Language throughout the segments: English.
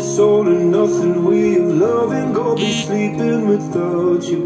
it's all or nothing way of loving. Go be sleeping without you.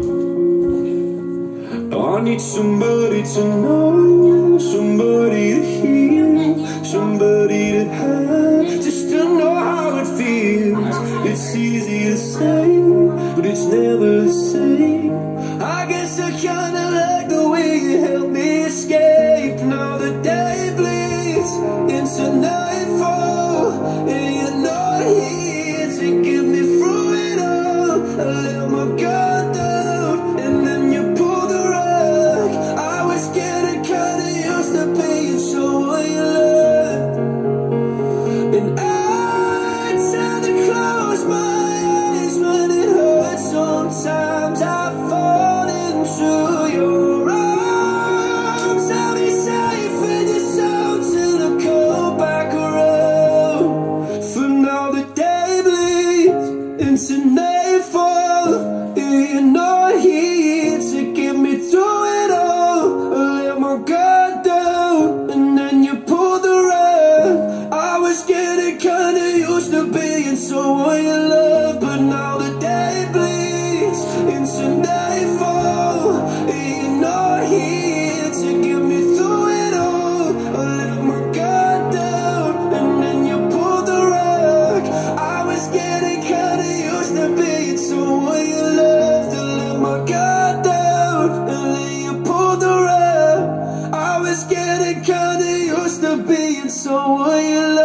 I need somebody to know, somebody to hear, somebody to have, just to know how it feels. It's easy to say, but it's never the same. I guess I kinda like the way you help me escape. Now the day bleeds into nightfall, and you're not here to get me through it all. I let my guard down, and then you pulled the rug. I was getting kinda used to being someone you loved, and I tend to close my eyes when it hurts. Sometimes I fall into your arms. I'll be safe in your soul till I come back around. For now the day bleeds into nightfall, and you're not here to get me through it all. I let my guard down, and then you pulled the rug. I was getting kinda used to being someone you love, but now the day bleeds into nightfall, and you're not here to get me through it all. I let my guard down, and then you pulled the rug. I was getting kinda used to being someone you loved. I let my guard down, and then you pulled the rug. I was getting kinda used to being someone you loved.